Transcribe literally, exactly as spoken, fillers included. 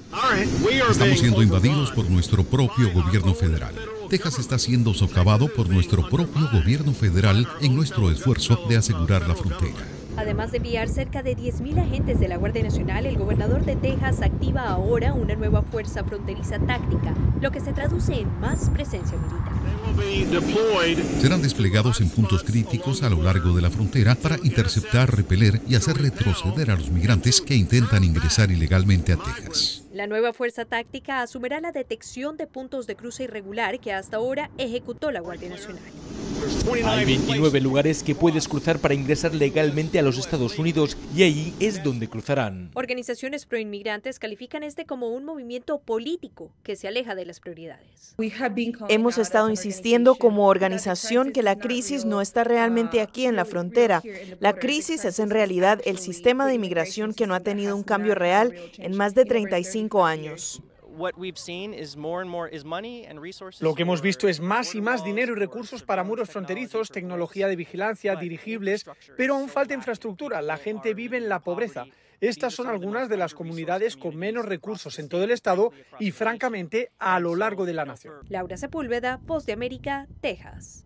Estamos siendo invadidos por nuestro propio gobierno federal. Texas está siendo socavado por nuestro propio gobierno federal en nuestro esfuerzo de asegurar la frontera. Además de enviar cerca de diez mil agentes de la Guardia Nacional, el gobernador de Texas activa ahora una nueva fuerza fronteriza táctica, lo que se traduce en más presencia militar. Serán desplegados en puntos críticos a lo largo de la frontera para interceptar, repeler y hacer retroceder a los migrantes que intentan ingresar ilegalmente a Texas. La nueva fuerza táctica asumirá la detección de puntos de cruce irregular que hasta ahora ejecutó la Guardia Nacional. Hay veintinueve lugares que puedes cruzar para ingresar legalmente a los Estados Unidos y ahí es donde cruzarán. Organizaciones proinmigrantes califican este como un movimiento político que se aleja de las prioridades. Hemos estado insistiendo como organización que la crisis no está realmente aquí en la frontera. La crisis es en realidad el sistema de inmigración que no ha tenido un cambio real en más de treinta y cinco años. Lo que hemos visto es más y más dinero y recursos para muros fronterizos, tecnología de vigilancia, dirigibles, pero aún falta infraestructura. La gente vive en la pobreza. Estas son algunas de las comunidades con menos recursos en todo el estado y, francamente, a lo largo de la nación. Laura Sepúlveda, Voz de América, Texas.